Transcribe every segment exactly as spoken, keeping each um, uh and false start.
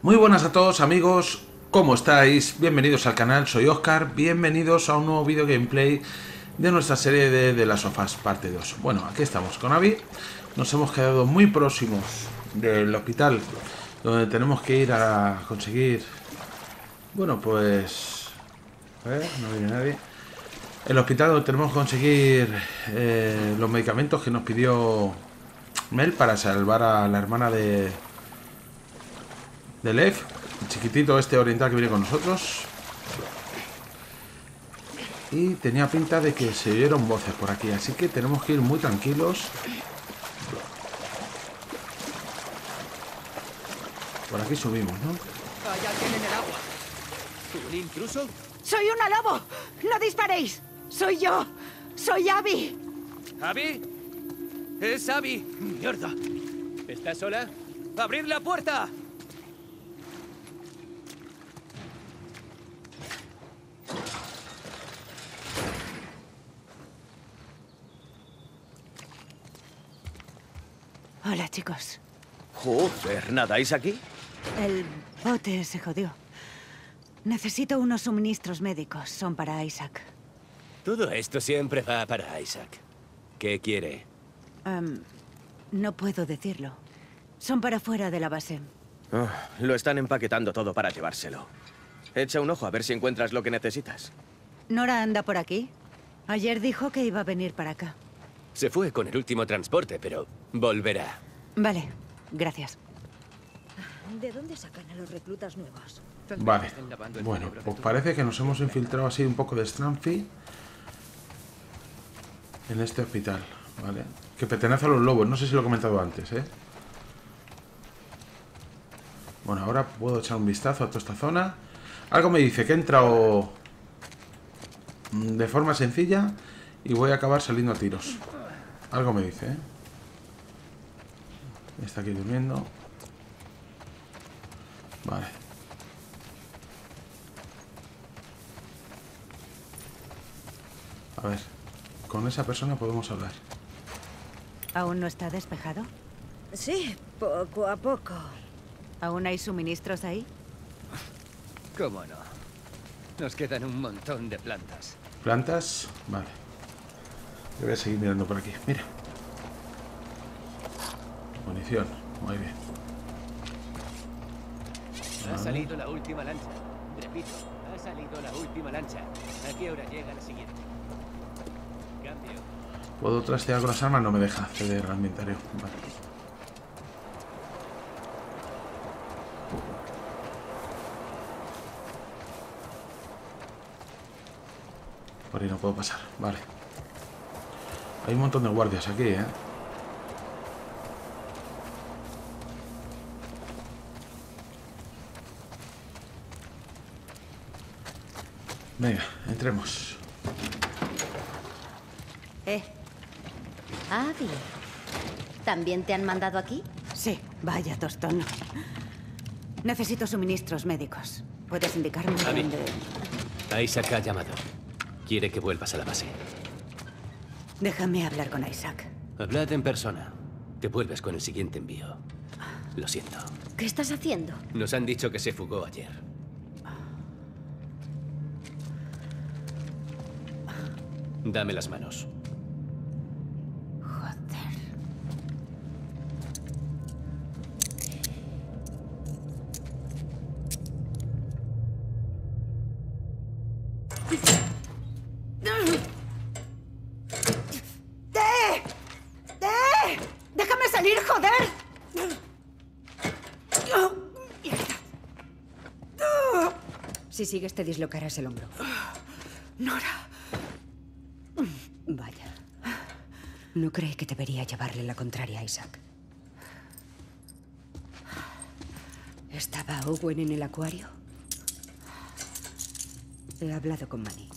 Muy buenas a todos amigos, ¿cómo estáis? Bienvenidos al canal, soy Oscar, bienvenidos a un nuevo video gameplay de nuestra serie de The Last of Us parte dos. Bueno, aquí estamos con Abby, nos hemos quedado muy próximos del hospital donde tenemos que ir a conseguir, bueno pues, a ver, no viene nadie, el hospital donde tenemos que conseguir eh, los medicamentos que nos pidió Mel para salvar a la hermana de... de Lev, el chiquitito este oriental que viene con nosotros. Y tenía pinta de que se oyeron voces por aquí, así que tenemos que ir muy tranquilos. Por aquí subimos, ¿no? Hay alguien en el agua. ¿Un intruso? ¡Soy una lobo! ¡No disparéis! ¡Soy yo! ¡Soy Abby! ¿Abby? ¡Es Abby! ¡Mierda! ¿Estás sola? ¡Abrid la puerta! Hola, chicos. Joder, ¿nadáis aquí? El bote se jodió. Necesito unos suministros médicos. Son para Isaac. Todo esto siempre va para Isaac. ¿Qué quiere? Um, no puedo decirlo. Son para fuera de la base. Oh, lo están empaquetando todo para llevárselo. Echa un ojo a ver si encuentras lo que necesitas. ¿Nora anda por aquí? Ayer dijo que iba a venir para acá. Se fue con el último transporte, pero volverá. Vale, gracias. ¿De dónde sacan a los reclutas nuevos? Vale, bueno, pues parece que nos hemos infiltrado así un poco de Stranfi en este hospital, ¿vale? Que pertenece a los lobos, no sé si lo he comentado antes, ¿eh? Bueno, ahora puedo echar un vistazo a toda esta zona. Algo me dice que he entrado de forma sencilla y voy a acabar saliendo a tiros. Algo me dice, ¿eh? Está aquí durmiendo. Vale. A ver, con esa persona podemos hablar. ¿Aún no está despejado? Sí, poco a poco. ¿Aún hay suministros ahí? ¿Cómo no? Nos quedan un montón de plantas. ¿Plantas? Vale. Yo voy a seguir mirando por aquí. Mira. Munición. Muy bien. Ha salido la última lancha. Repito, ha salido la última lancha. ¿A qué hora llega la siguiente? Cambio. ¿Puedo trastear con las armas? No me deja acceder al inventario. Vale. Por ahí no puedo pasar. Vale. Hay un montón de guardias aquí, ¿eh? Venga, entremos. Eh. Abby. ¿También te han mandado aquí? Sí, vaya tostón. Necesito suministros médicos. ¿Puedes indicarme Abby. dónde? Isaac ha llamado. Quiere que vuelvas a la base. Déjame hablar con Isaac. Hablad en persona. Te vuelves con el siguiente envío. Lo siento. ¿Qué estás haciendo? Nos han dicho que se fugó ayer. Dame las manos. Joder. ¡Eh! ¡Eh! ¡Déjame salir, joder! Si sigues te dislocarás el hombro. Nora. Vaya. No creí que debería llevarle la contraria a Isaac. ¿Estaba Owen en el acuario? He hablado con Manny.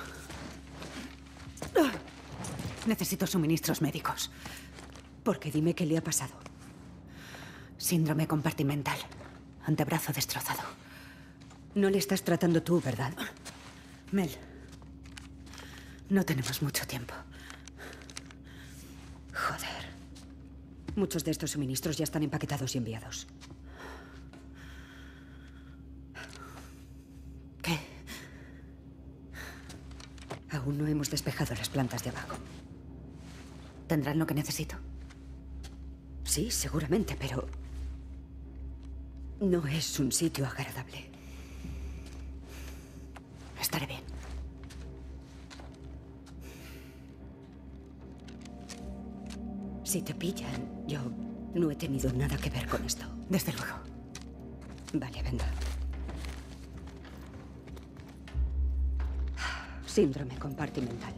Necesito suministros médicos. Porque dime qué le ha pasado. Síndrome compartimental. Antebrazo destrozado. No le estás tratando tú, ¿verdad? Mel. No tenemos mucho tiempo. Muchos de estos suministros ya están empaquetados y enviados. Aún no hemos despejado las plantas de abajo. ¿Tendrán lo que necesito? Sí, seguramente, pero... no es un sitio agradable. Estaré bien. Si te pillan, yo no he tenido nada que ver con esto. Desde luego. Vale, venga. Síndrome compartimental.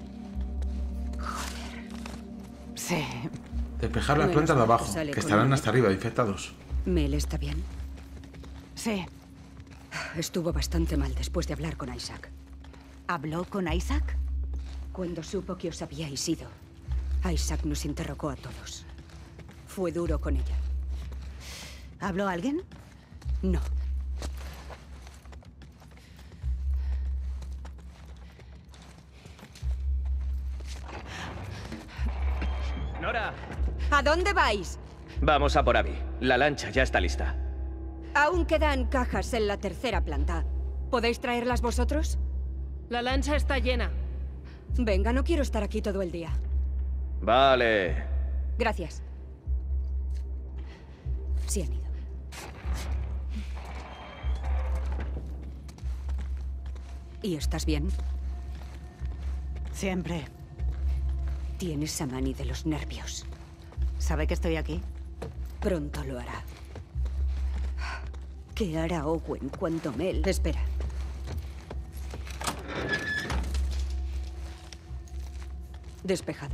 Sí. Despejar las Bueno, plantas de abajo, sale que con estarán un- hasta arriba, infectados. ¿Mel está bien? Sí. Estuvo bastante mal después de hablar con Isaac. ¿Habló con Isaac? Cuando supo que os habíais ido, Isaac nos interrogó a todos. Fue duro con ella. ¿Habló alguien? No. ¡Nora! ¿A dónde vais? Vamos a por Abby. La lancha ya está lista. Aún quedan cajas en la tercera planta. ¿Podéis traerlas vosotros? La lancha está llena. Venga, no quiero estar aquí todo el día. Vale. Gracias. Sí han ido. ¿Y estás bien? Siempre. Tienes a Manny de los nervios. ¿Sabe que estoy aquí? Pronto lo hará. ¿Qué hará Owen cuando Mel... Espera. Despejado.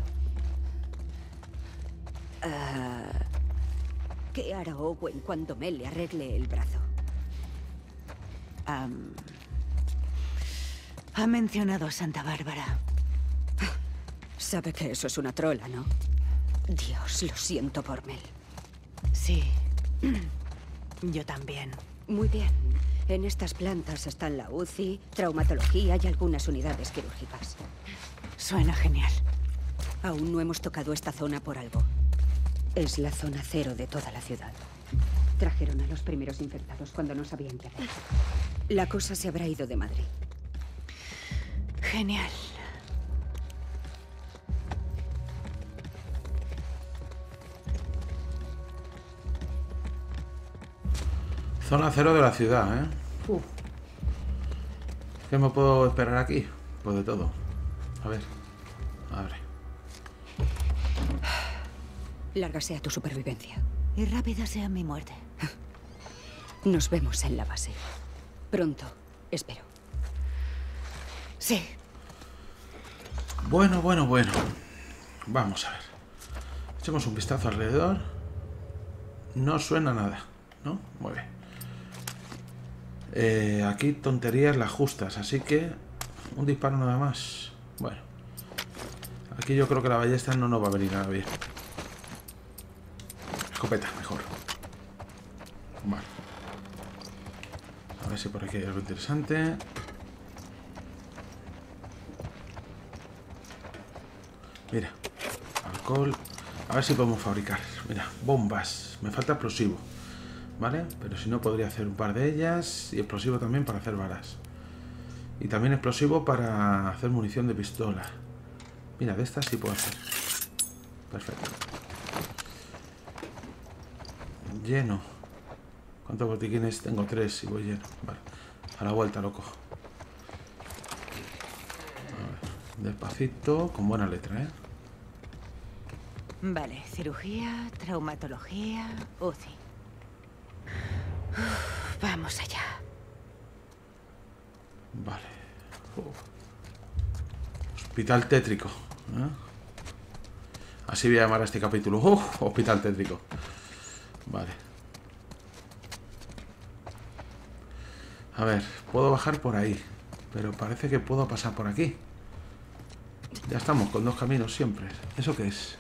Ah, ¿qué hará Owen cuando Mel le arregle el brazo? Am, ha mencionado a Santa Bárbara. Sabe que eso es una trola, ¿no? Dios, lo siento por Mel. Sí. Yo también. Muy bien. En estas plantas están la U C I, traumatología y algunas unidades quirúrgicas. Suena genial. Aún no hemos tocado esta zona por algo. Es la zona cero de toda la ciudad. Trajeron a los primeros infectados cuando no sabían qué hacer. La cosa se habrá ido de Madrid. Genial. Zona cero de la ciudad, ¿eh? Uf. ¿Qué me puedo esperar aquí? Pues de todo. A ver. Abre. Larga sea tu supervivencia. Y rápida sea mi muerte. Nos vemos en la base. Pronto, espero. Sí. Bueno, bueno, bueno. Vamos a ver. Echemos un vistazo alrededor. No suena nada, ¿no? Muy bien. Eh, aquí tonterías las justas, así que un disparo nada más. Bueno. Aquí yo creo que la ballesta no nos va a venir nada bien. Escopeta, mejor. Vale. A ver si por aquí hay algo interesante. Mira, alcohol. A ver si podemos fabricar. Mira, bombas. Me falta explosivo, ¿vale? Pero si no, podría hacer un par de ellas. Y explosivo también para hacer balas. Y también explosivo para hacer munición de pistola. Mira, de estas sí puedo hacer. Perfecto. Lleno. ¿Cuántos botiquines? Tengo tres y voy lleno. Vale. A la vuelta lo cojo. A ver, despacito, con buena letra, ¿eh? Vale, cirugía, traumatología, U C I. Uf, vamos allá. Vale. Uf. Hospital tétrico, ¿eh? Así voy a llamar a este capítulo. Uf, hospital tétrico. Vale. A ver, puedo bajar por ahí, pero parece que puedo pasar por aquí. Ya estamos con dos caminos siempre. ¿Eso qué es?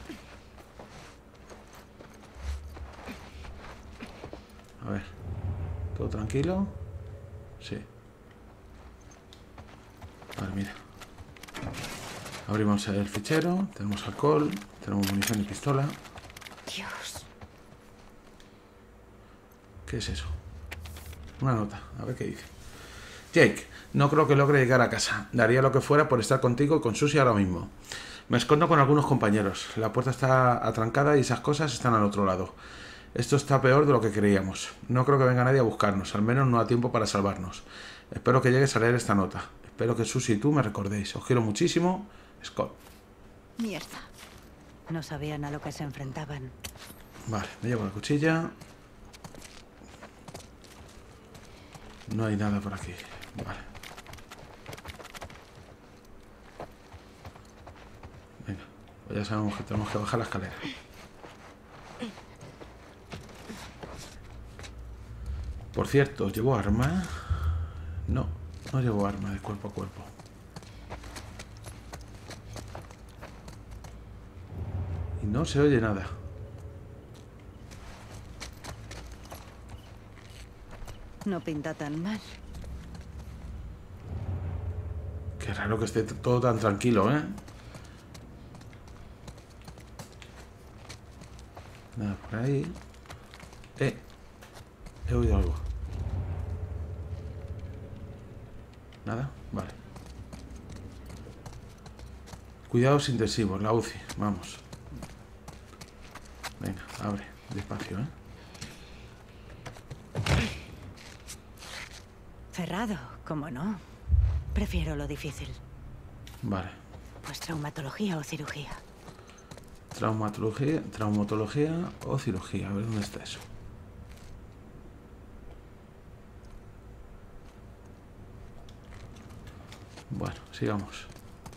A ver. ¿Todo tranquilo? Sí. Vale, mira. Abrimos el fichero. Tenemos alcohol. Tenemos munición y pistola. Dios. ¿Qué es eso? Una nota. A ver qué dice. Jake, no creo que logre llegar a casa. Daría lo que fuera por estar contigo y con Susie ahora mismo. Me escondo con algunos compañeros. La puerta está atrancada y esas cosas están al otro lado. Esto está peor de lo que creíamos. No creo que venga nadie a buscarnos, al menos no a tiempo para salvarnos. Espero que llegues a leer esta nota. Espero que Susie y tú me recordéis. Os quiero muchísimo. Scott. Mierda. No sabían a lo que se enfrentaban. Vale, me llevo la cuchilla. No hay nada por aquí. Vale. Venga, pues ya sabemos que tenemos que bajar la escalera. Por cierto, ¿llevo arma? No, no llevo arma de cuerpo a cuerpo. Y no se oye nada. No pinta tan mal. Qué raro que esté todo tan tranquilo, ¿eh? Nada por ahí. Eh, he oído algo. ¿Nada? Vale. Cuidados intensivos, la U C I. Vamos. Venga, abre. Despacio, ¿eh? Cerrado, ¿cómo no? Prefiero lo difícil. Vale. Pues traumatología o cirugía. Traumatología, traumatología o cirugía. A ver dónde está eso. Bueno, sigamos.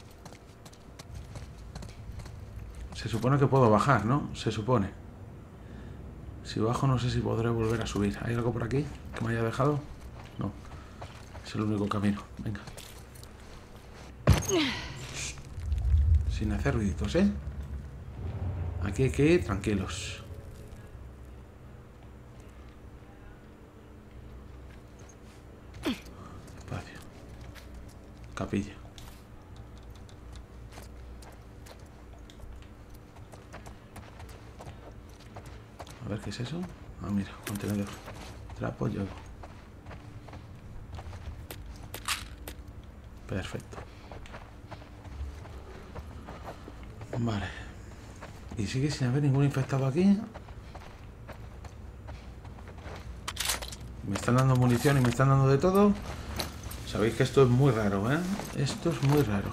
Se supone que puedo bajar, ¿no? Se supone. Si bajo no sé si podré volver a subir. ¿Hay algo por aquí que me haya dejado? No. Es el único camino. Venga. Sin hacer ruiditos, ¿eh? Aquí hay que ir tranquilos. Espacio. Capilla. A ver qué es eso. Ah, mira, contenedor. Trapo, llevo. Perfecto. Vale. ¿Y sigue sin haber ningún infectado aquí? Me están dando munición y me están dando de todo. Sabéis que esto es muy raro, ¿eh? Esto es muy raro.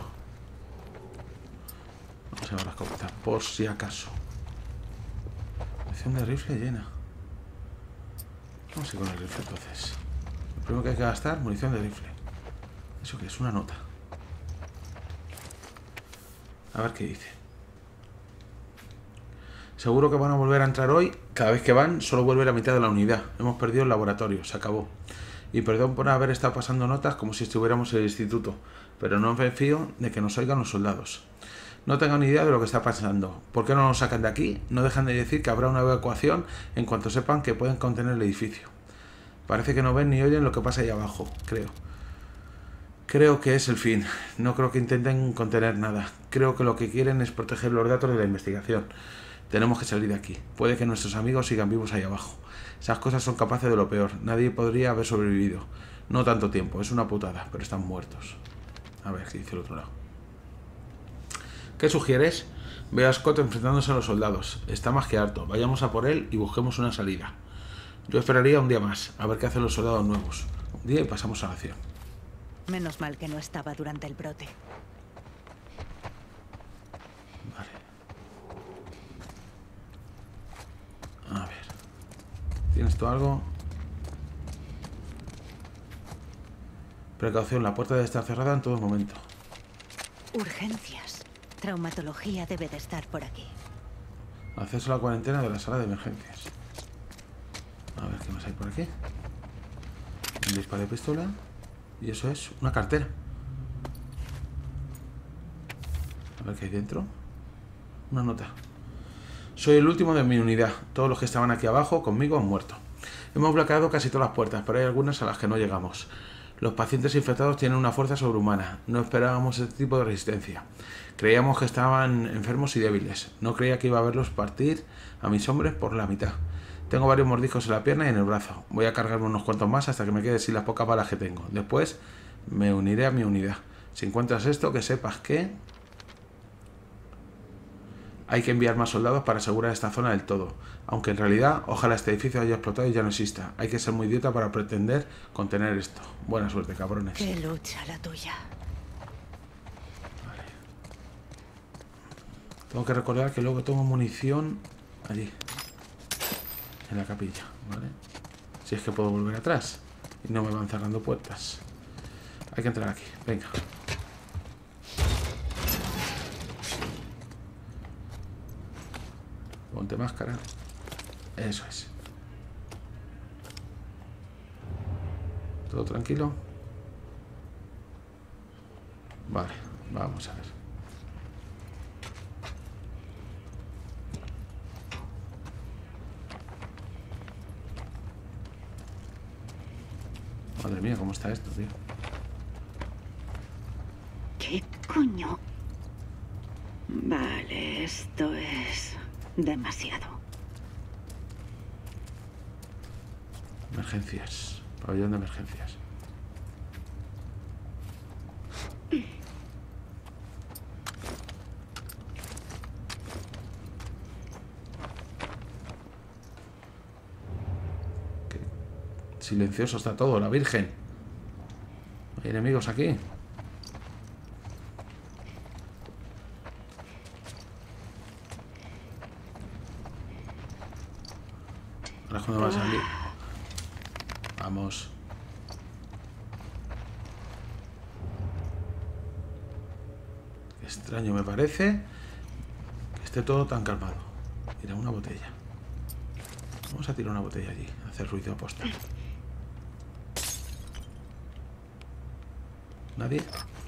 Vamos a llevar la escopeta, por si acaso. Munición de rifle llena. Vamos a ir con el rifle entonces. Lo primero que hay que gastar, munición de rifle. ¿Eso qué es? Una nota. A ver qué dice. Seguro que van a volver a entrar hoy. Cada vez que van, solo vuelve la mitad de la unidad. Hemos perdido el laboratorio, se acabó. Y perdón por haber estado pasando notas como si estuviéramos en el instituto, pero no me fío de que nos oigan los soldados. No tengo ni idea de lo que está pasando. ¿Por qué no nos sacan de aquí? No dejan de decir que habrá una evacuación en cuanto sepan que pueden contener el edificio. Parece que no ven ni oyen lo que pasa ahí abajo, creo. Creo que es el fin. No creo que intenten contener nada. Creo que lo que quieren es proteger los datos de la investigación. Tenemos que salir de aquí. Puede que nuestros amigos sigan vivos ahí abajo. Esas cosas son capaces de lo peor. Nadie podría haber sobrevivido. No tanto tiempo. Es una putada, pero están muertos. A ver qué dice el otro lado. ¿Qué sugieres? Veo a Scott enfrentándose a los soldados. Está más que harto. Vayamos a por él y busquemos una salida. Yo esperaría un día más, a ver qué hacen los soldados nuevos. Un día y pasamos a la acción. Menos mal que no estaba durante el brote. Vale. A ver. ¿Tienes tú algo? Precaución, la puerta debe estar cerrada en todo momento. Urgencias. Traumatología debe de estar por aquí. Acceso a la cuarentena de la sala de emergencias. A ver qué más hay por aquí. Un disparo de pistola. Y eso es una cartera. A ver qué hay dentro. Una nota. Soy el último de mi unidad. Todos los que estaban aquí abajo conmigo han muerto. Hemos bloqueado casi todas las puertas, pero hay algunas a las que no llegamos. Los pacientes infectados tienen una fuerza sobrehumana. No esperábamos este tipo de resistencia. Creíamos que estaban enfermos y débiles. No creía que iba a verlos partir a mis hombres por la mitad. Tengo varios mordiscos en la pierna y en el brazo. Voy a cargarme unos cuantos más hasta que me quede sin las pocas balas que tengo. Después me uniré a mi unidad. Si encuentras esto, que sepas que hay que enviar más soldados para asegurar esta zona del todo. Aunque en realidad, ojalá este edificio haya explotado y ya no exista. Hay que ser muy idiota para pretender contener esto. Buena suerte, cabrones. Qué lucha la tuya. Vale. Tengo que recordar que luego tengo munición allí. En la capilla, ¿vale? Si es que puedo volver atrás y no me van cerrando puertas. Hay que entrar aquí, venga. Ponte máscara. Eso es. ¿Todo tranquilo? Vale, vamos a ver. Madre mía, ¿cómo está esto, tío? ¿Qué coño? Vale, esto es demasiado. Emergencias. Pabellón de emergencias. Qué silencioso está todo, la Virgen. ¿Hay enemigos aquí? Ahora es cuando va a salir. Vamos. Qué extraño me parece que esté todo tan calmado. Mira, una botella. Vamos a tirar una botella allí, a hacer ruido aposta. ¿Nadie?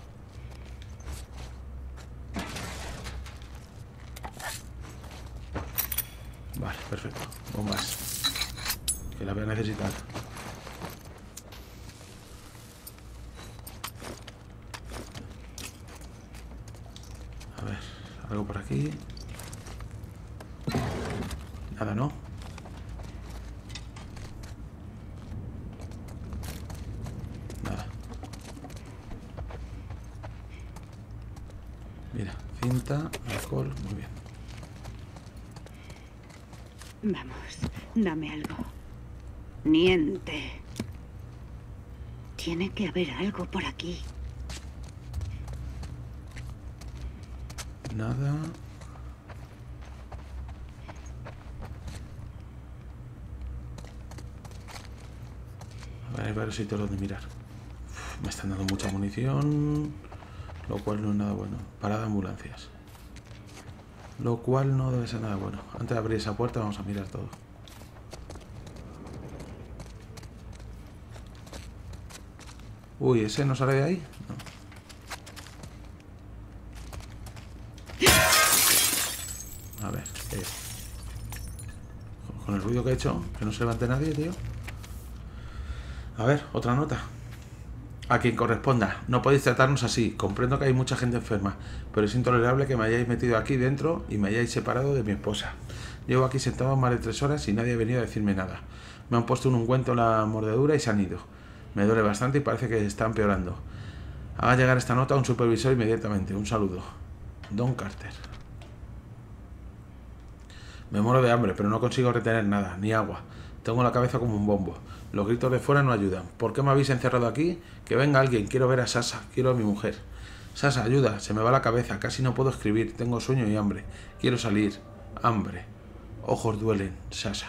Vale, perfecto. Bombas. Que la voy a necesitar. A ver, algo por aquí. Nada, ¿no? Nada. Mira, cinta, alcohol, muy bien. Vamos, dame algo. Niente. Tiene que haber algo por aquí. Nada. A ver, hay varios sitios donde mirar. Uf, me están dando mucha munición, lo cual no es nada bueno. Parada de ambulancias. Lo cual no debe ser nada bueno. Antes de abrir esa puerta vamos a mirar todo. Uy, ¿ese no sale de ahí? No. A ver, eh. Con el ruido que he hecho, que no se levante nadie, tío. A ver, otra nota. A quien corresponda, no podéis tratarnos así. Comprendo que hay mucha gente enferma, pero es intolerable que me hayáis metido aquí dentro y me hayáis separado de mi esposa. Llevo aquí sentado más de tres horas y nadie ha venido a decirme nada. Me han puesto un ungüento en la mordedura y se han ido. Me duele bastante y parece que está empeorando. Haga llegar esta nota a un supervisor inmediatamente. Un saludo. Don Carter. Me muero de hambre, pero no consigo retener nada, ni agua. Tengo la cabeza como un bombo. Los gritos de fuera no ayudan. ¿Por qué me habéis encerrado aquí? Que venga alguien. Quiero ver a Sasha. Quiero a mi mujer. Sasha, ayuda. Se me va la cabeza. Casi no puedo escribir. Tengo sueño y hambre. Quiero salir. Hambre. Ojos duelen. Sasha.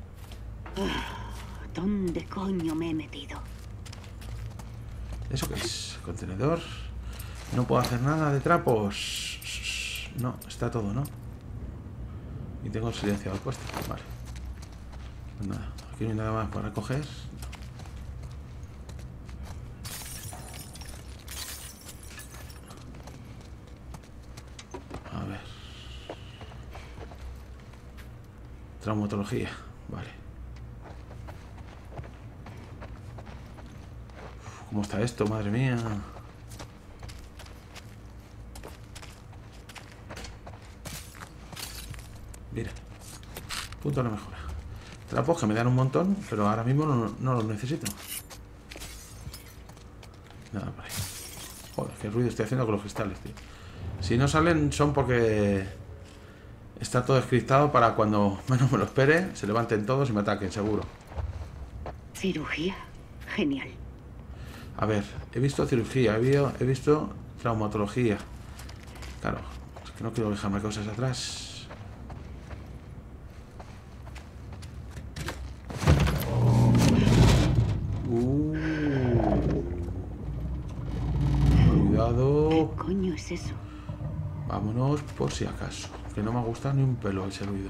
¿Dónde coño me he metido? ¿Eso qué es? ¿Contenedor? No puedo hacer nada de trapos. No, está todo, ¿no? Y tengo el silenciador puesto. Vale. Pues nada. Aquí no hay nada más para coger. A ver. Traumatología. Vale. Uf, ¿cómo está esto? Madre mía. Mira. Punto de mejora. trapos que me dan un montón, pero ahora mismo no, no los necesito. Nada por ahí. Joder, qué ruido estoy haciendo con los cristales, tío. Si no salen son porque está todo encriptado para cuando menos me lo espere, se levanten todos y me ataquen, seguro. Cirugía. Genial. A ver, he visto cirugía, he visto, he visto traumatología. Claro, es que no quiero dejarme cosas atrás. Uh. Cuidado. ¿Qué coño es eso? Vámonos por si acaso. Que no me ha gustado ni un pelo ese ruido.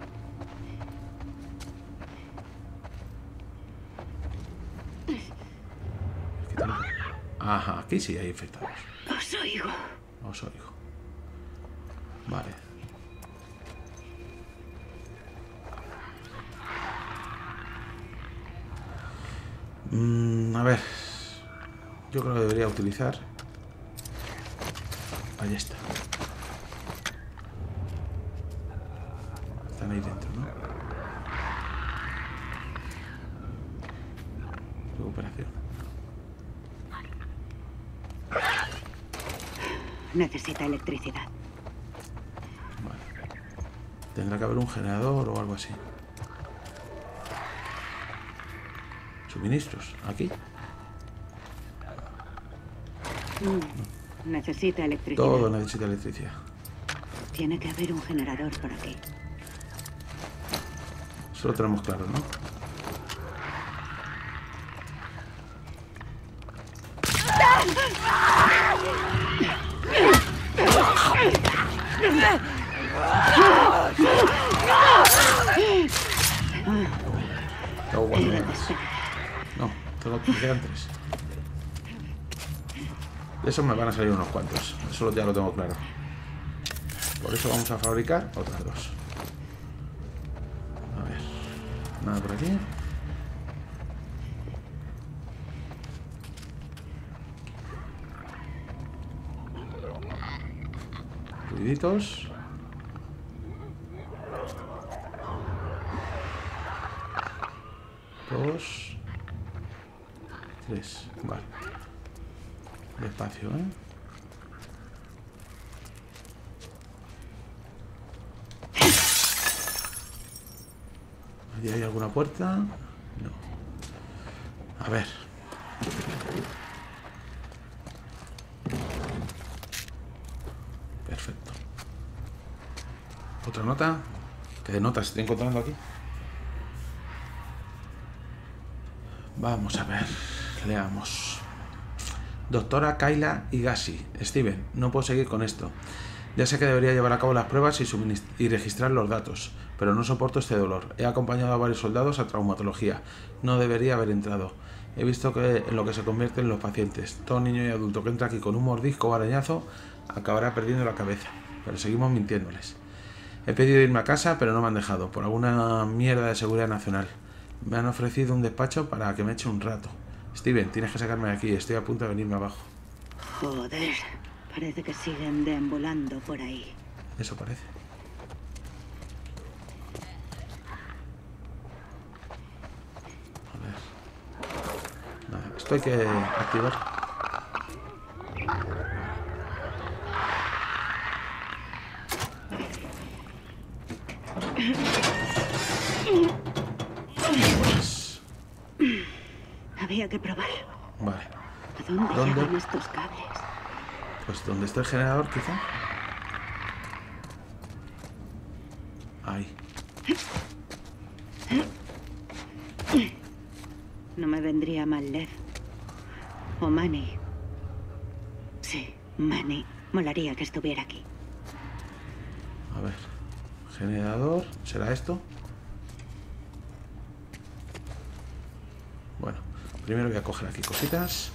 Ajá, aquí sí hay infectados. Os oigo. Os oigo. Vale. Mm, a ver. Yo creo que debería utilizar. Ahí está. Están ahí dentro, ¿no? Recuperación. Necesita electricidad. Vale. Tendrá que haber un generador o algo así. Suministros, aquí. Mm, necesita electricidad. Todo necesita electricidad. Tiene que haber un generador por aquí. Eso lo tenemos claro, ¿no? Tengo guardianes. No, tengo que quedan tres. De esos me van a salir unos cuantos. Eso ya lo tengo claro. Por eso vamos a fabricar otras dos. A ver. Nada por aquí. Ruiditos. Dos. Tres. Vale. Despacio, ¿eh? ¿Allí hay alguna puerta? No. A ver. Perfecto. ¿Otra nota? ¿Qué de notas estoy encontrando aquí? Vamos a ver. Leamos. Doctora Kayla Higashi. Steven, no puedo seguir con esto. Ya sé que debería llevar a cabo las pruebas y, y registrar los datos, pero no soporto este dolor. He acompañado a varios soldados a traumatología. No debería haber entrado. He visto que en lo que se convierten los pacientes. Todo niño y adulto que entra aquí con un mordisco o arañazo acabará perdiendo la cabeza. Pero seguimos mintiéndoles. He pedido irme a casa, pero no me han dejado, por alguna mierda de seguridad nacional. Me han ofrecido un despacho para que me eche un rato. Steven, tienes que sacarme de aquí. Estoy a punto de venirme abajo. Joder. Parece que siguen deambulando por ahí. Eso parece. A ver. Nada, esto hay que activar. Pues... Había que probar. Vale. ¿A dónde, ¿Dónde? llevan estos cables? Pues donde está el generador, quizá. Ahí. No me vendría mal Lev. O Manny. Sí, Manny. Molaría que estuviera aquí. A ver. Generador. ¿Será esto? Bueno, primero voy a coger aquí cositas.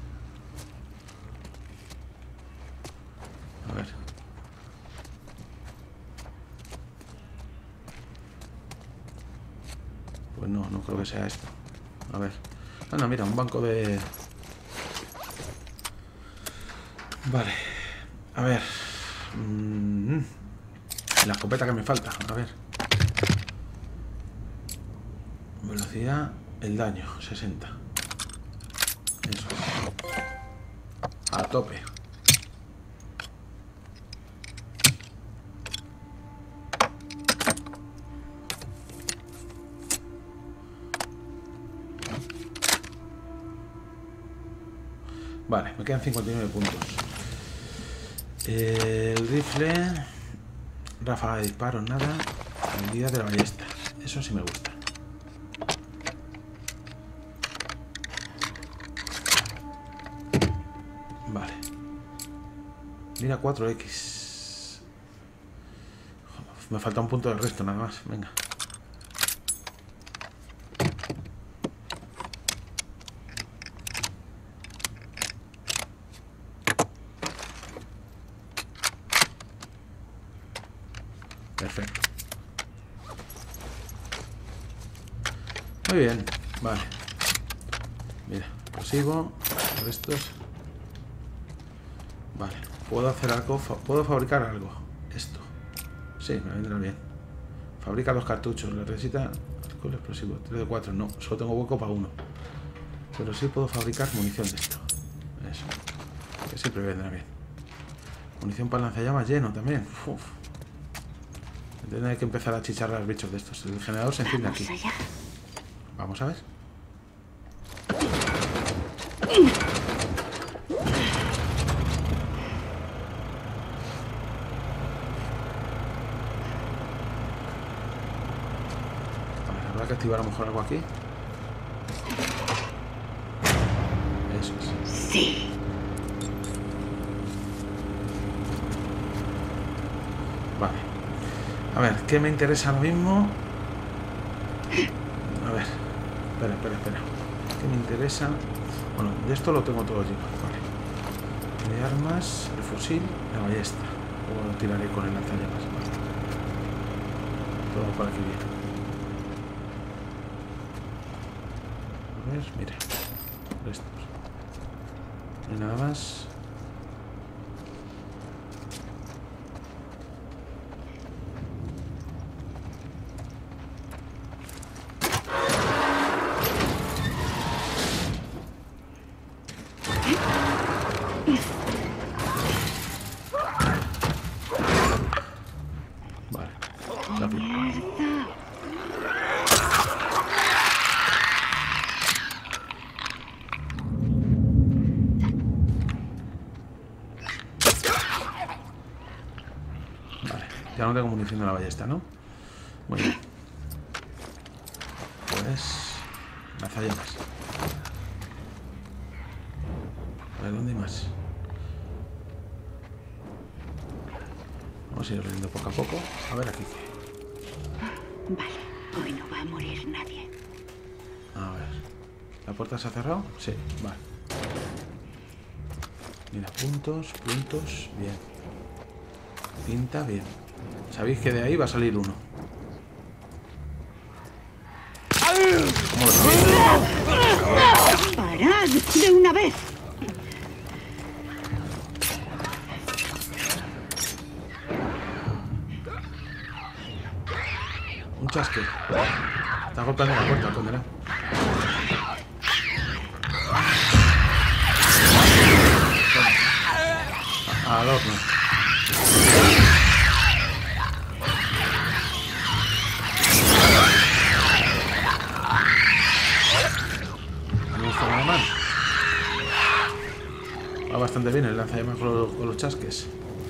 A ver. Pues no, no creo que sea esto. A ver. Anda, mira, un banco de... Vale. A ver. Mm, la escopeta que me falta. A ver. Velocidad, el daño, sesenta. Eso. A tope. Vale, me quedan cincuenta y nueve puntos. El rifle, ráfaga de disparos, nada. Habilidad de la ballesta, eso sí me gusta. Vale. Mira cuatro equis. Me falta un punto del resto nada más, venga. Perfecto. Muy bien, vale. Mira, prosigo. Estos. Vale, puedo hacer algo. Fa puedo fabricar algo. Esto. Sí, me vendrá bien. Fabrica los cartuchos. Le necesita alcohol explosivo. tres de cuatro. No, solo tengo hueco para uno. Pero sí puedo fabricar munición de esto. Eso. Que siempre me vendrá bien. Munición para lanzallamas lleno también. Uf. Hay que empezar a chicharrar bichos de estos. El generador se enciende aquí. Vamos a ver. A ver, habrá que activar a lo mejor algo aquí. Eso es. Sí. Vale. A ver, ¿qué me interesa ahora mismo? A ver, espera, espera, espera. ¿Qué me interesa? Bueno, de esto lo tengo todo lleno. Vale. De armas, el fusil, la ballesta. Luego lo tiraré con el lanzallamas. Vale. Todo por aquí bien. A ver, mira. Estos. No hay nada más. Ya no tengo munición de la ballesta, ¿no? Muy bien. Pues... lanzallamas. A ver, ¿dónde hay más? Vamos a ir abriendo poco a poco. A ver aquí. Vale, hoy no va a morir nadie. A ver. ¿La puerta se ha cerrado? Sí, vale. Mira, puntos, puntos, bien. Pinta bien. Sabéis que de ahí va a salir uno. ¿Cómo lo sabéis? ¡Parad de una vez! Un chasque. Está golpeando la puerta, condenado. Al horno. No está nada mal. Va bastante bien el lanzallamas con los, con los chasques.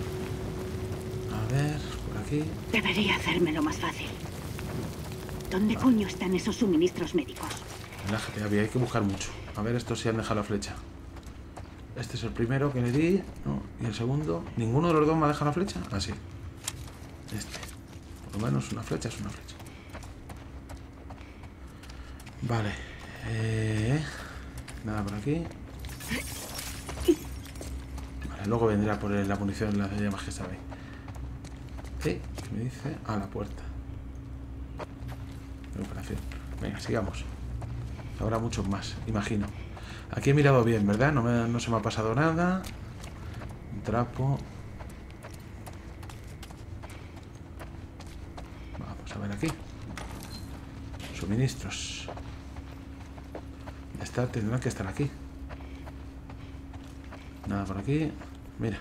A ver, por aquí. Debería hacérmelo más fácil. ¿Dónde coño están esos suministros médicos? En la G T A hay que buscar mucho. A ver estos si han dejado la flecha. Este es el primero que le di, ¿no? Y el segundo. ¿Ninguno de los dos me ha dejado la flecha? Ah, sí. Este. Por lo menos una flecha es una flecha. Vale. Eh... Nada por aquí. Vale, luego vendrá por la munición de las llamas que estaba ahí. ¿Eh? ¿Qué me dice? Ah, la puerta. Operación. Venga, sigamos. Habrá muchos más, imagino. Aquí he mirado bien, ¿verdad? No, me, no se me ha pasado nada. Un trapo. Vamos a ver aquí. Suministros. Esta tendrá que estar aquí. Nada por aquí. Mira.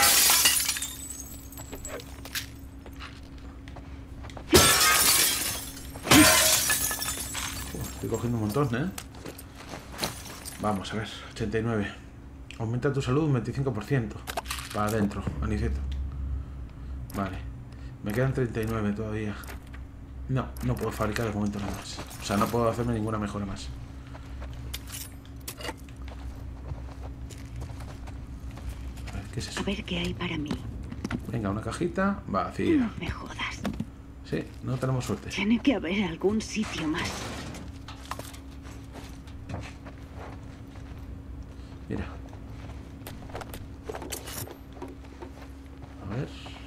Uf, estoy cogiendo un montón, ¿eh? Vamos a ver. ochenta y nueve. Aumenta tu salud un veinticinco por ciento. Para adentro, aniceto. Vale. Me quedan treinta y nueve todavía. No, no puedo fabricar de momento nada más. O sea, no puedo hacerme ninguna mejora más. A ver, ¿qué es eso? A ver qué hay para mí. Venga, una cajita vacía. No me jodas. Sí, no tenemos suerte. Tiene que haber algún sitio más. Mira. A ver.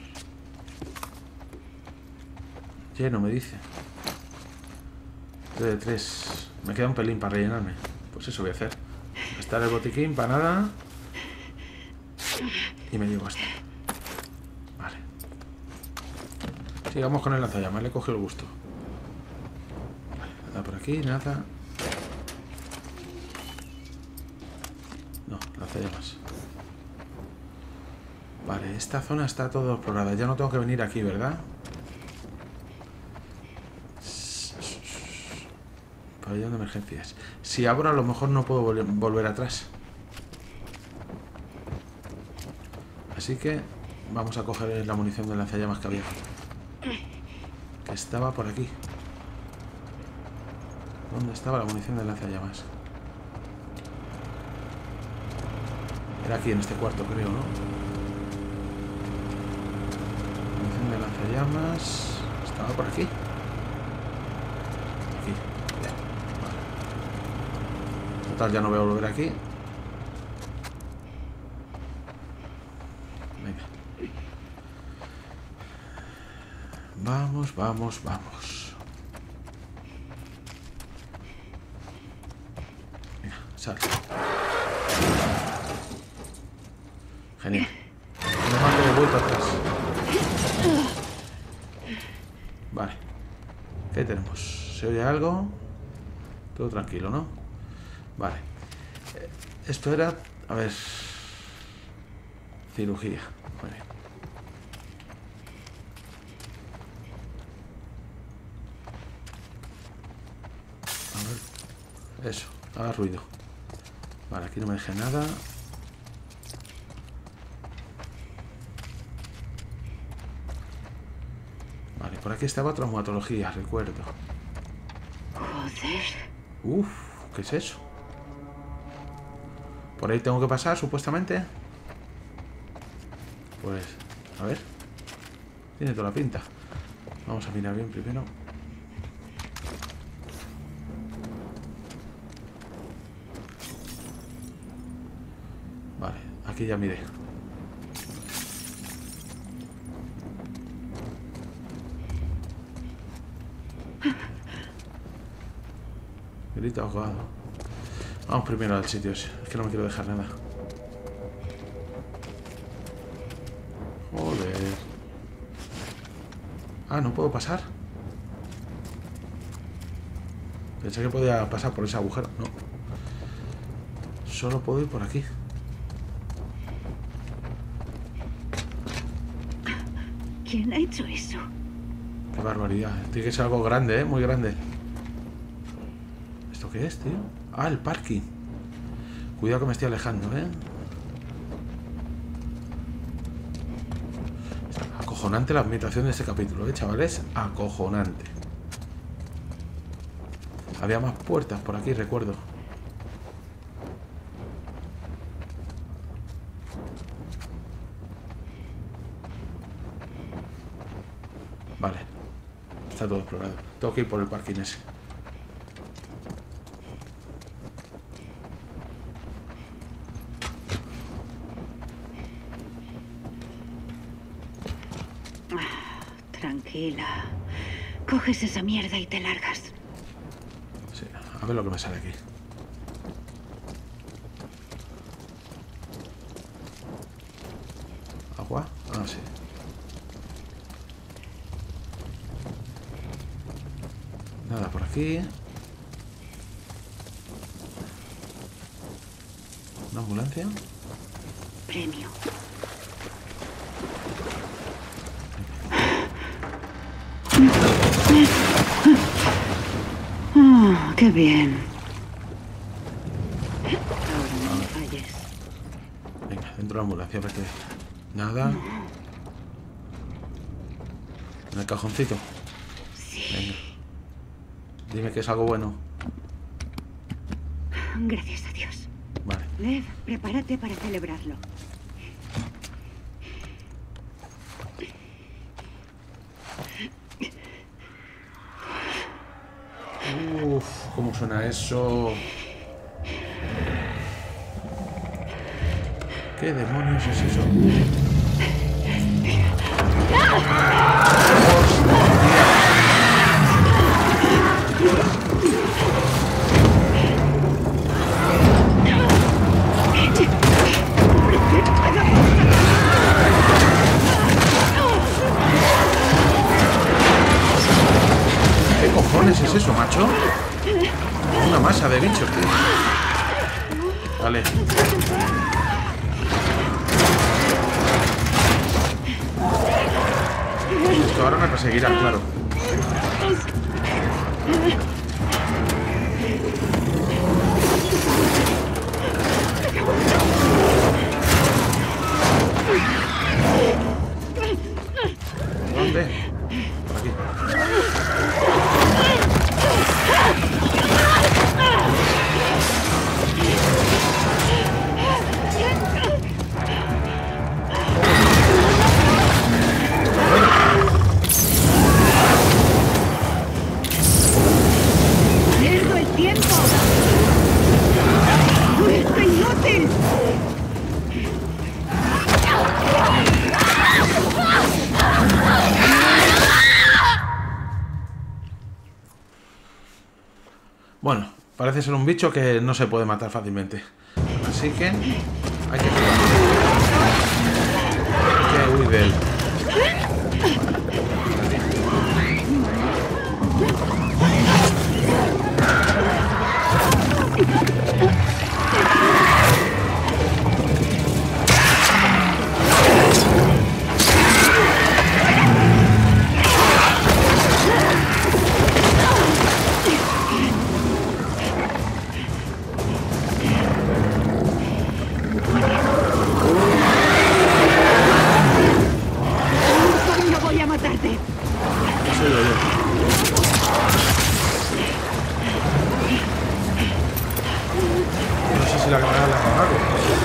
Lleno, me dice. tres de tres. Me queda un pelín para rellenarme. Pues eso voy a hacer. Gastar el botiquín para nada. Y me llevo hasta. Vale. Sigamos con el lanzallamas. Le he cogido el gusto. Vale, nada por aquí, nada. No, lanzallamas. Vale, esta zona está todo explorada. Ya no tengo que venir aquí, ¿verdad? Pabellón de emergencias. Si abro, a lo mejor no puedo vol volver atrás. Así que vamos a coger la munición de lanzallamas que había. Que estaba por aquí. ¿Dónde estaba la munición de lanzallamas? Era aquí en este cuarto, creo, ¿no? Munición de lanzallamas. Estaba por aquí. Aquí. Vale. Total, ya no voy a volver aquí. Venga. Vamos, vamos, vamos. Venga, sal. Genial. No más que de vuelta atrás. Vale. ¿Qué tenemos? ¿Se oye algo? Todo tranquilo, ¿no? Vale. Esto era... A ver... Cirugía. Muy bien. A ver... Eso. Haga ruido. Vale, aquí no me deje nada. Vale, por aquí estaba traumatología, recuerdo. Joder. Uf, ¿qué es eso? Por ahí tengo que pasar, supuestamente. Pues, a ver. Tiene toda la pinta. Vamos a mirar bien primero. Vale, aquí ya miré. Grito ahogado. Vamos primero al sitio ese. Es que no me quiero dejar nada. Joder. Ah, ¿no puedo pasar? Pensé que podía pasar por ese agujero. No. Solo puedo ir por aquí. ¿Quién ha hecho eso? Qué barbaridad. Tiene que ser algo grande, ¿eh? Muy grande. ¿Esto qué es, tío? Ah, el parking. Cuidado que me estoy alejando, ¿eh? Está acojonante la ambientación de este capítulo, ¿eh, chavales? Acojonante. Había más puertas por aquí, recuerdo. Vale. Está todo explorado. Tengo que ir por el parking ese. Tranquila. Coges esa mierda y te largas. Sí, a ver lo que me sale aquí. ¿Agua? Ah, sí. Nada por aquí. Una ambulancia. Premio. Oh, qué bien. Ahora no me falles. Venga, dentro de la ambulancia, para que... Nada. En el cajoncito. Venga. Dime que es algo bueno. Gracias a Dios. Vale. Lev, prepárate para celebrarlo. Uf, ¿cómo suena eso? ¿Qué demonios es eso? ¿Qué cojones es eso, macho? Una masa de bichos, tío. Vale. Esto ahora me perseguirá, claro. ¿Dónde? Por aquí. ¡Pierdo el tiempo! ¡Esto es inútil! Bueno, parece ser un bicho que no se puede matar fácilmente. Así que hay que, hay que huir de él. ¡No voy a matarte! No sé yo. No sé si la granada la ha apagado.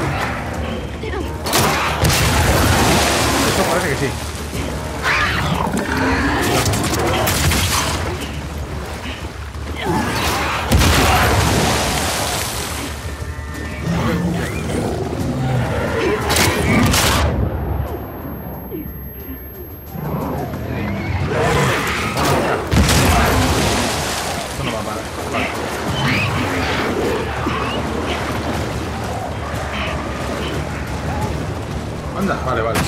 Esto parece que sí. Esto no va a parar. Vale. Anda, vale, vale.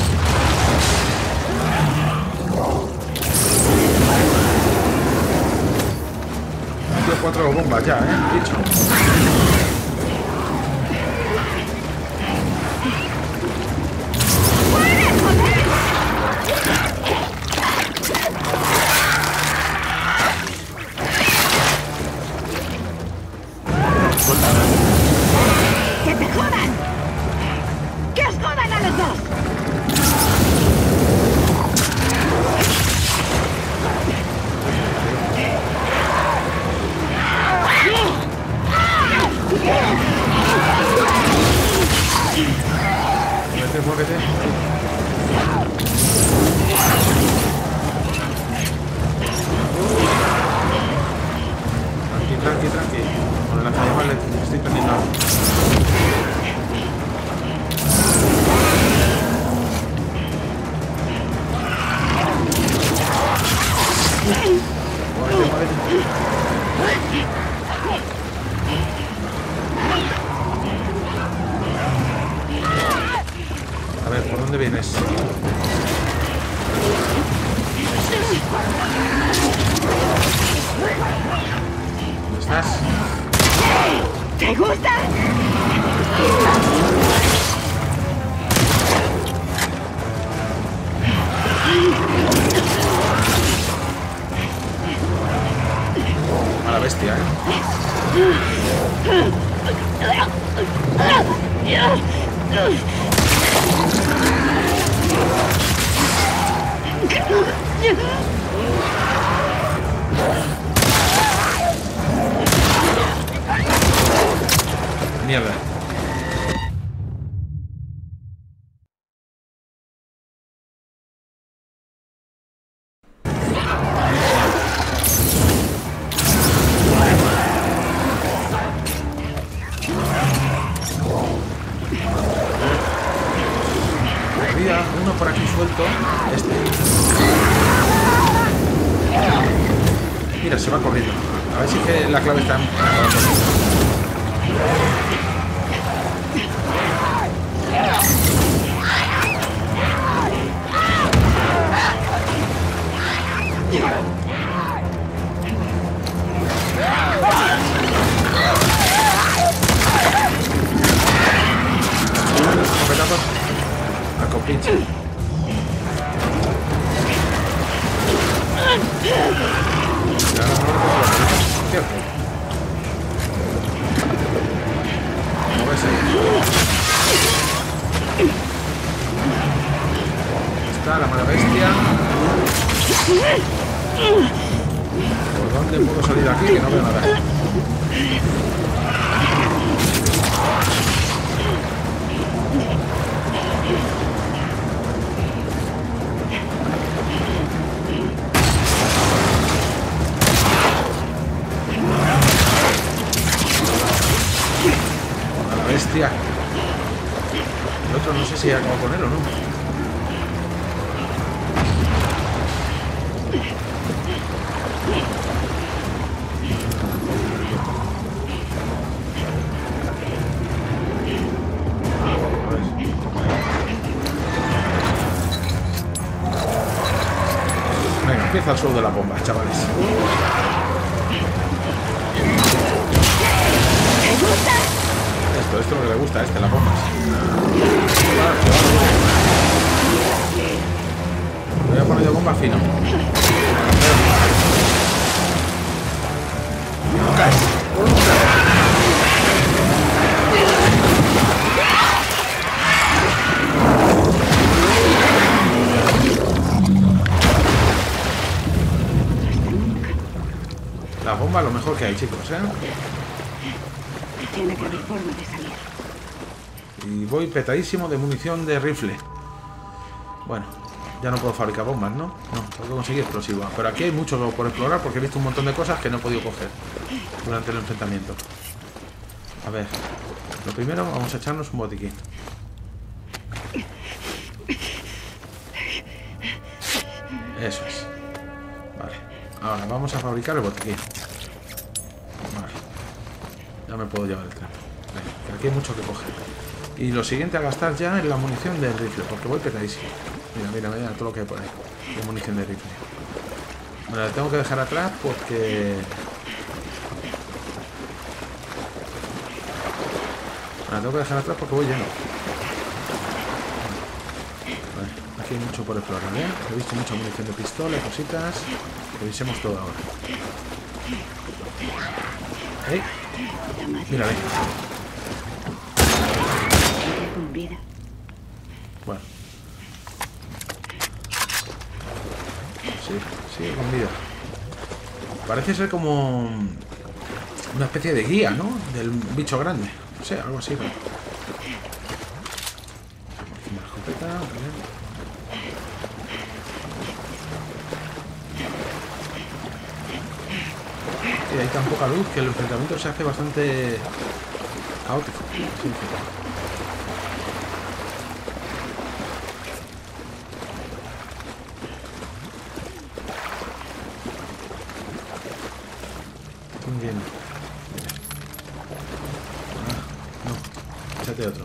Tío, cuatro bombas ya, eh, dicho. ¡Que te jodan! ¡Que os jodan a los dos! Muévete, muévete. Tranqui, tranqui, tranqui. Con el lanzallamas le estoy prendiendo algo. Muévete, muévete. A ver, ¿por dónde vienes? ¿Te gusta? Mala bestia, ¿eh? Mierda. Había uno por aquí suelto. Este. Mira, se va corriendo. A ver si es que la clave está en... Escopetazo. A compinche. ¿Cómo ves ahí? Está la mala bestia. ¿Por dónde puedo salir aquí? Que no veo nada. Bestia. El otro no sé si acabo con él o no. Venga, empieza el show de la bomba, chavales. Esto, esto es lo que le gusta a este, las bombas. Voy a poner yo bomba fino. La bomba es lo mejor que hay, chicos, ¿eh? Tiene que haber forma de salir. Y voy petadísimo de munición de rifle. Bueno, ya no puedo fabricar bombas, ¿no? No, tengo que conseguir explosivos. Pero aquí hay mucho por explorar porque he visto un montón de cosas que no he podido coger durante el enfrentamiento. A ver, lo primero vamos a echarnos un botiquín. Eso es. Vale, ahora vamos a fabricar el botiquín. Vale. Ya me puedo llevar el tren. Venga, que aquí hay mucho que coger. Y lo siguiente a gastar ya es la munición del rifle, porque voy petadísimo. Mira, mira, mira todo lo que hay por ahí. De munición de rifle. Me la tengo que dejar atrás porque... Me la tengo que dejar atrás porque voy lleno. Vale, aquí hay mucho por explorar, ¿eh? He visto mucha munición de pistola y cositas. Revisemos todo ahora. ¿Eh? Mira, ven. Con vida. Bueno. Sí, sí, con vida. Parece ser como una especie de guía, ¿no? Del bicho grande. No sé, algo así, ¿no? Una escopeta, bien. Y hay tan poca luz que el enfrentamiento se hace bastante caótico. Sí, sí. Bien. Ah, no. Échate otro.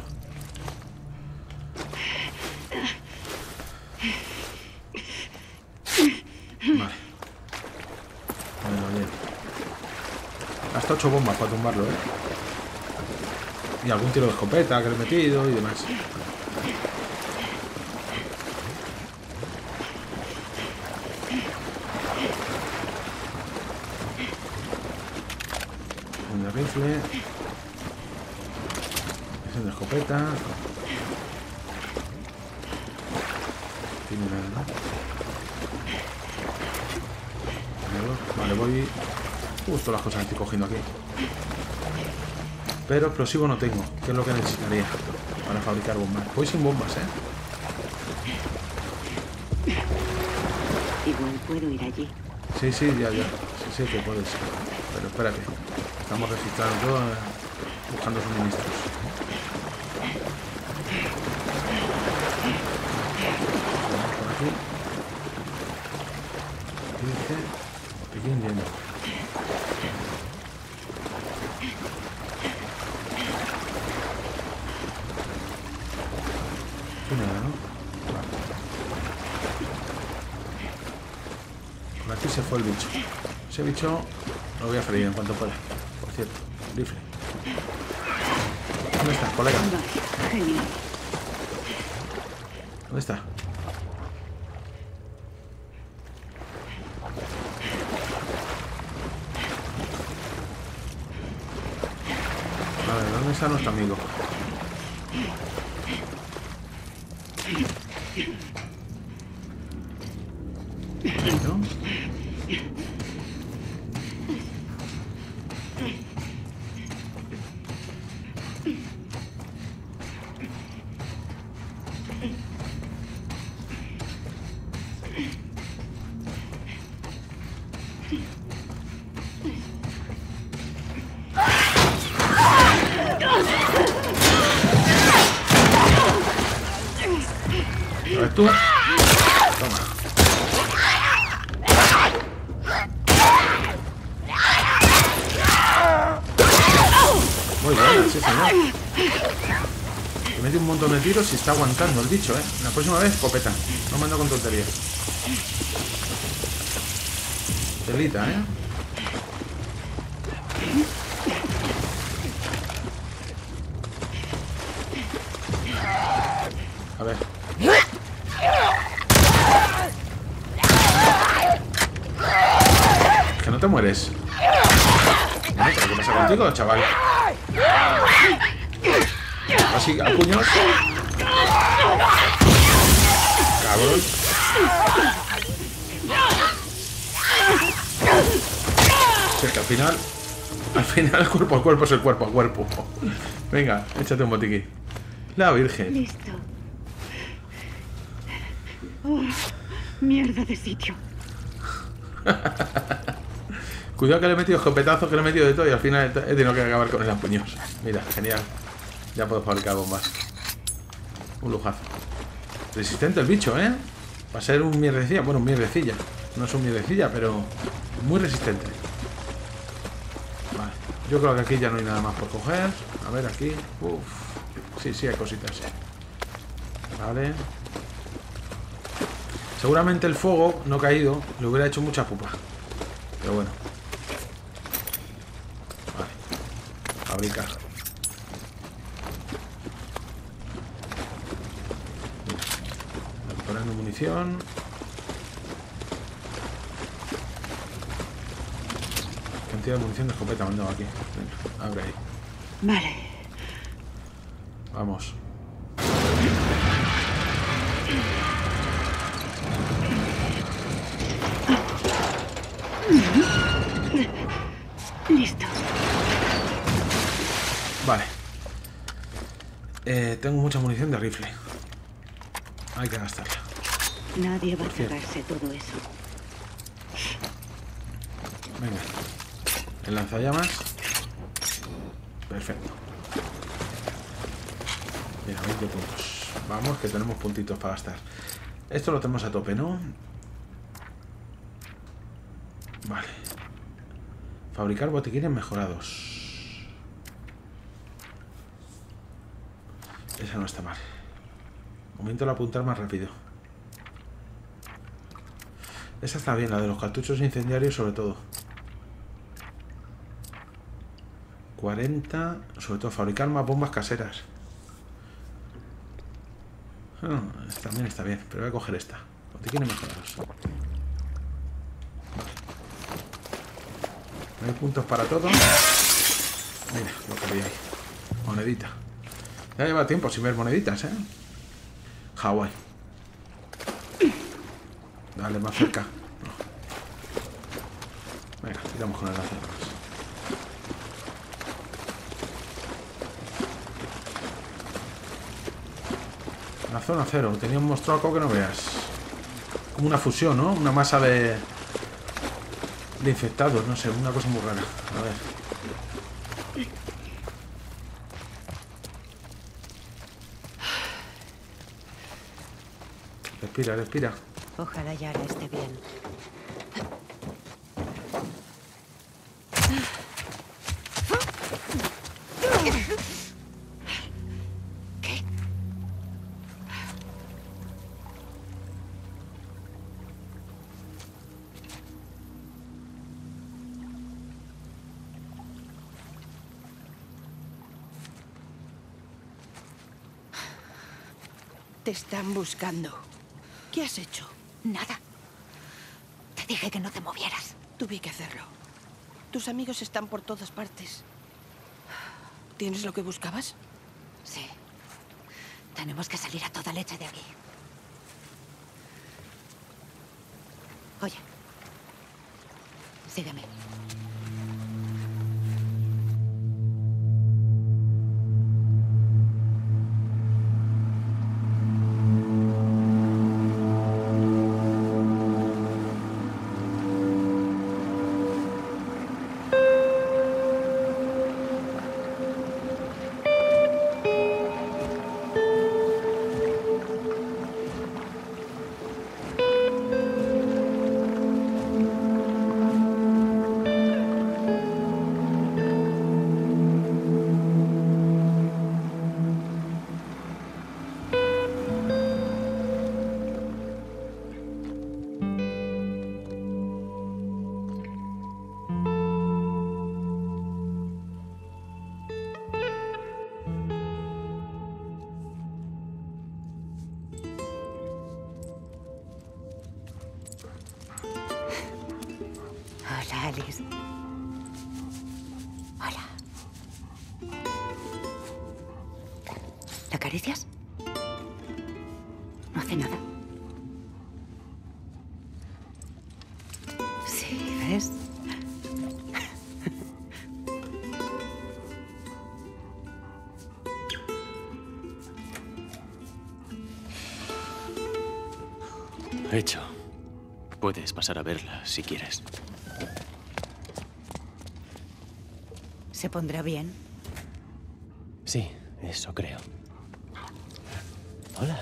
Vale. Bueno, bien. Hasta ocho bombas para tumbarlo, ¿eh? Y algún tiro de escopeta que le he metido y demás. Un de rifle. Es de escopeta. Tiene nada, ¿no? Vale, voy... Justo las cosas que estoy cogiendo aquí. Pero explosivo no tengo, que es lo que necesitaría para fabricar bombas. Voy sin bombas, ¿eh? Igual puedo ir allí. Sí, sí, ya, ya. Sí, sí que puedes. Pero espérate. Estamos registrando todo, eh, buscando suministros. Por aquí. Aquí dice... Pequín lleno. Nada, ¿no? Vale. Por aquí se fue el bicho. Ese bicho lo voy a freír en cuanto pueda. Por cierto, rifle. ¿Dónde estás, colega? Vale, genial. ¿Dónde está? A ver, ¿dónde está nuestro amigo? ¿No? A ver tú. Toma. Muy buena, sí señor. Le mete un montón de tiros y está aguantando el bicho, ¿eh? La próxima vez, escopeta. No me ando con tonterías. Telita, ¿eh? A ver. Que no te mueres. Bueno, ¿pero qué pasa contigo, chaval? Así, a puños. Cabrón. Sí, que al final... Al final el cuerpo a cuerpo es el cuerpo a cuerpo. Venga, échate un botiquín. La Virgen. Listo. Oh, mierda de sitio. Cuidado que le he metido escopetazos, que le he metido de todo y al final he tenido que acabar con el puños. Mira, genial. Ya puedo fabricar bombas. Un lujazo. Resistente el bicho, ¿eh? Va a ser un mierdecilla. Bueno, un mierdecilla. No es un mierdecilla, pero muy resistente. Vale. Yo creo que aquí ya no hay nada más por coger. A ver, aquí. Uf. Sí, sí, hay cositas. Vale. Seguramente el fuego no caído le hubiera hecho mucha pupa. Pero bueno. Vale. Fabricar. Recuperando munición. Cantidad de munición de escopeta me han dado aquí. Venga, abre ahí. Vale. Vamos. Listo. Vale. Eh, tengo mucha munición de rifle. Hay que gastarla. Nadie va a Por cierto. tragarse todo eso. Venga. El lanzallamas. Perfecto. Mira, veinte puntos. Vamos, que tenemos puntitos para gastar. Esto lo tenemos a tope, ¿no? Vale. Fabricar botiquines mejorados. Esa no está mal. Aumento el apuntar más rápido. Esa está bien, la de los cartuchos incendiarios sobre todo. cuarenta, sobre todo fabricar más bombas caseras. Ah, también está bien, pero voy a coger esta. Botiquines mejorados. Vale. No hay puntos para todo. Mira lo que había ahí. Monedita. Ya lleva tiempo sin ver moneditas, ¿eh? Hawái. Dale, más cerca. No. Venga, tiramos con el lanzallamas. La zona cero. Tenía un monstruaco que no veas. Como una fusión, ¿no? Una masa de... de infectados. No sé, una cosa muy rara. A ver. Respira, respira. Ojalá Yara esté bien. ¿Qué? Te están buscando. ¿Qué has hecho? Nada. Te dije que no te movieras. Tuve que hacerlo. Tus amigos están por todas partes. ¿Tienes lo que buscabas? Sí. Tenemos que salir a toda leche de aquí. Oye. Sígueme. Hola, Alice. Hola. ¿La acaricias? No hace nada. Sí, ¿ves? Hecho. Puedes pasar a verla si quieres. ¿Se pondrá bien? Sí, eso creo. Hola.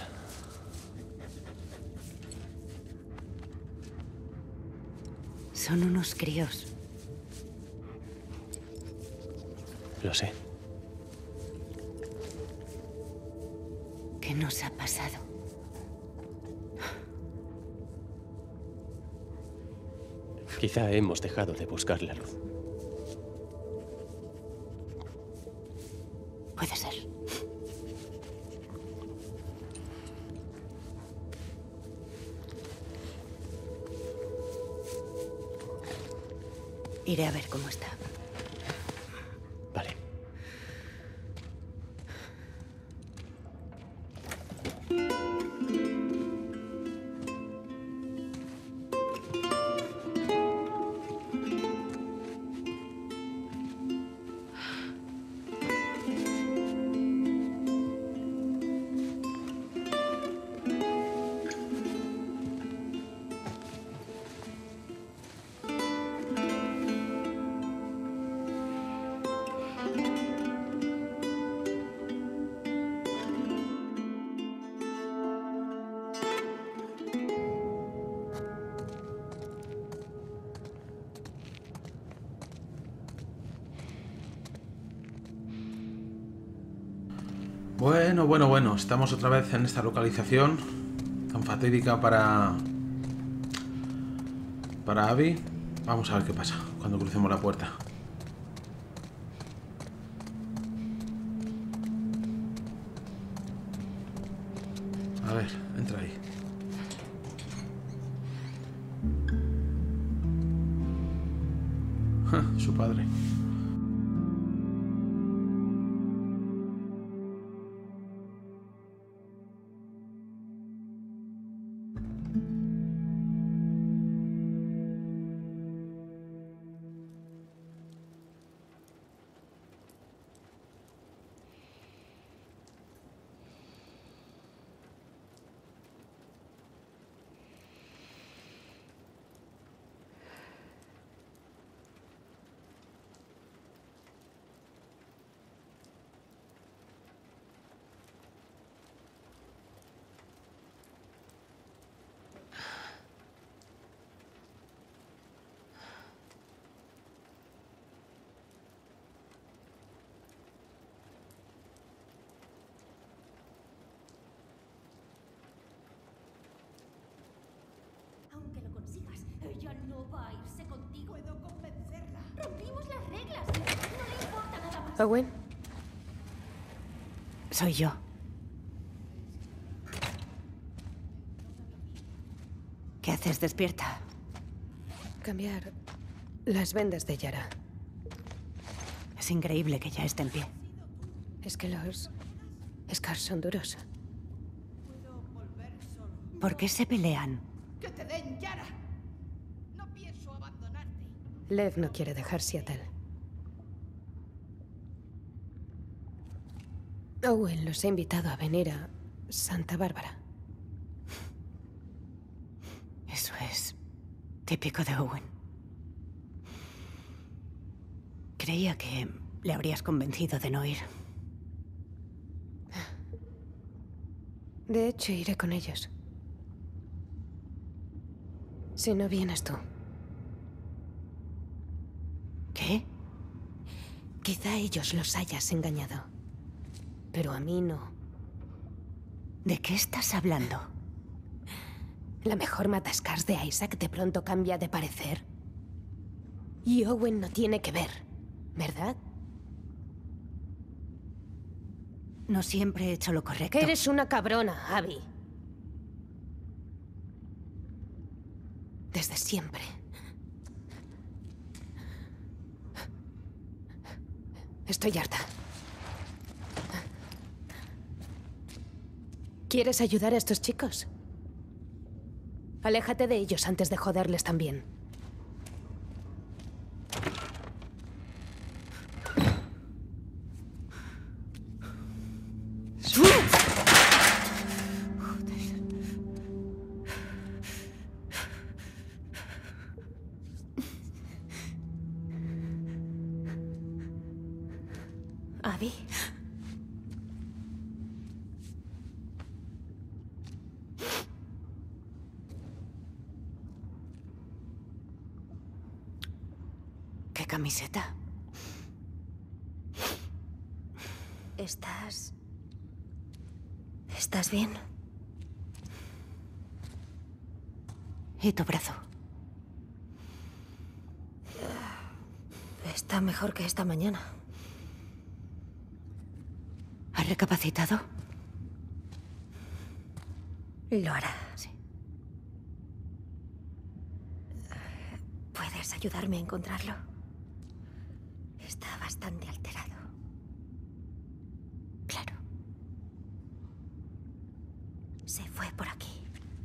Son unos críos. Lo sé. ¿Qué nos ha pasado? Quizá hemos dejado de buscar la luz. Puede ser. Iré a ver cómo está. Vale. Bueno, bueno, bueno. Estamos otra vez en esta localización tan fatídica para... para Abby. Vamos a ver qué pasa cuando crucemos la puerta. ver, entra ahí. Ja, su padre. Aunque lo consigas, ella no va a irse contigo. Puedo convencerla. Rompimos las reglas. No le importa nada más. ¿Owen? Soy yo. ¿Qué haces despierta? Cambiar las vendas de Yara. Es increíble que ya esté en pie. Es que los Scars son duros. ¿Por qué se pelean? ¡Que te den, Yara! No pienso abandonarte. Lev no quiere dejar Seattle. Owen los ha invitado a venir a Santa Bárbara. Eso es típico de Owen. Creía que le habrías convencido de no ir. De hecho, iré con ellos. Si no vienes tú. ¿Qué? Quizá ellos los hayas engañado. Pero a mí no. ¿De qué estás hablando? La mejor matascars de Isaac de pronto cambia de parecer. Y Owen no tiene que ver, ¿verdad? No siempre he hecho lo correcto. Eres una cabrona, Abby. Desde siempre. Estoy harta. ¿Quieres ayudar a estos chicos? Aléjate de ellos antes de joderles también. Abby. ¿Qué camiseta? ¿Estás... ¿Estás bien? ¿Y tu brazo? Está mejor que esta mañana. ¿Has recapacitado? Lo hará, sí. ¿Puedes ayudarme a encontrarlo? Está bastante alterado. Claro. Se fue por aquí.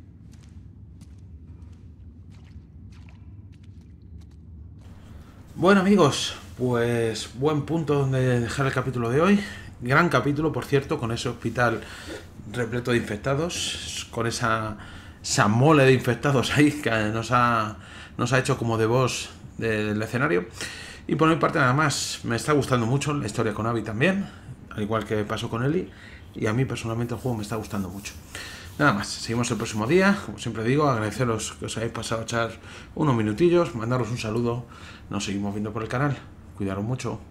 Bueno, amigos, pues buen punto donde dejar el capítulo de hoy. Gran capítulo, por cierto, con ese hospital repleto de infectados, con esa, esa mole de infectados ahí que nos ha, nos ha hecho como de boss del escenario. Y por mi parte nada más, me está gustando mucho la historia con Abby también, al igual que pasó con Ellie, y a mí personalmente el juego me está gustando mucho. Nada más, seguimos el próximo día, como siempre digo, agradeceros que os hayáis pasado a echar unos minutillos, mandaros un saludo, nos seguimos viendo por el canal, cuidaros mucho.